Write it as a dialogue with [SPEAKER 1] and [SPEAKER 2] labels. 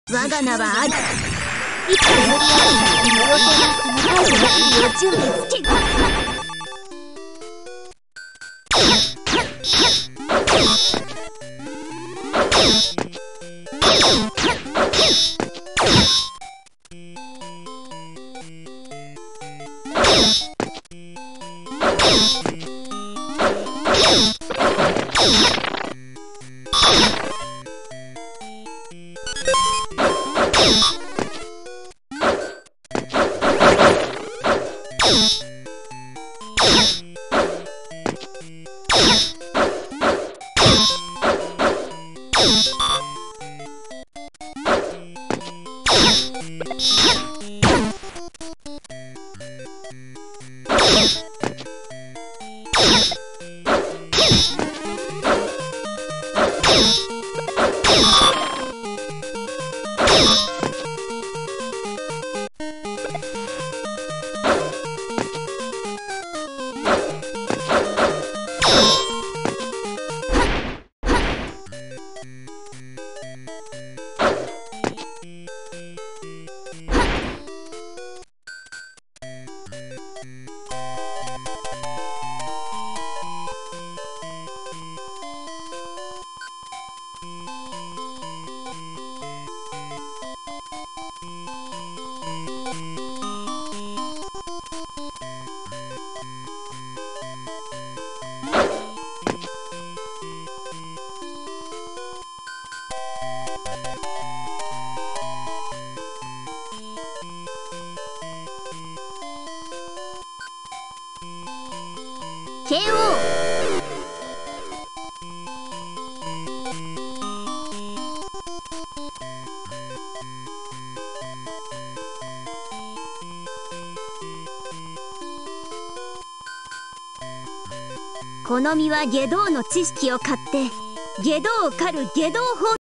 [SPEAKER 1] 我が名はアリ。いつもよりある妖精の最後の日々を準備つける。KO。この実は外道の知識を買って外道を狩る外道法